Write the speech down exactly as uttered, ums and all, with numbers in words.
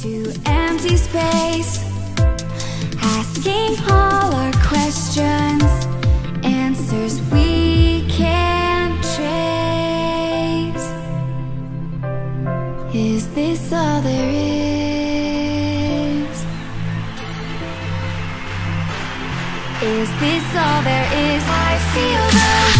into empty space, asking all our questions, answers we can't trace. Is this all there is? Is this all there is? I feel the